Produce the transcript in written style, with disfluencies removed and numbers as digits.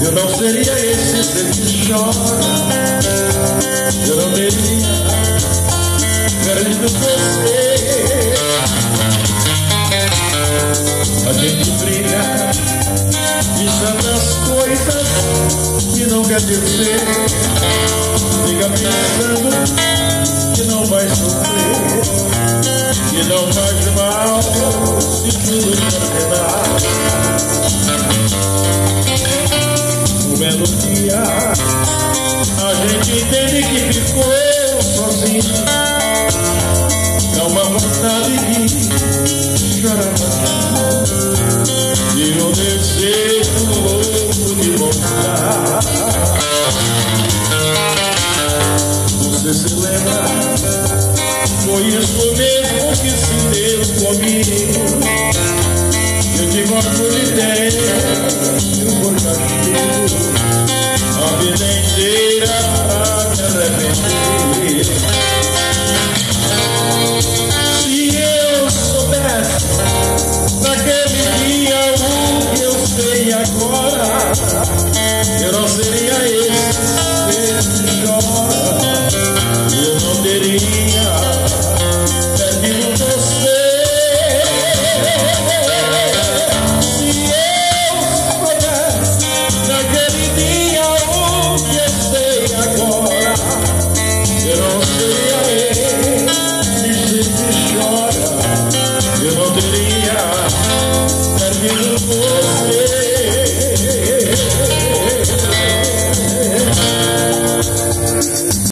eu não seria esse ser que chora. Eu não teria perdido você. A gente briga, diz tantas coisas que não quer dizer. Fica pensando que não vai sofrer, que não faz mal se tudo terminar. Um belo dia a gente entende que ficou sozinho. Dá uma vontade de chorar e um desejo louco de voltar. Você se lembra? Foi isso mesmo que se deu comigo. Eu tive uma boa ideia e um bom castigo, a vida inteira pra me arrepender. Se eu soubesse naquele dia o que eu sei agora, eu não seria esse